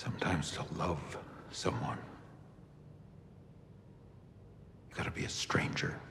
Sometimes to love someone, you gotta be a stranger.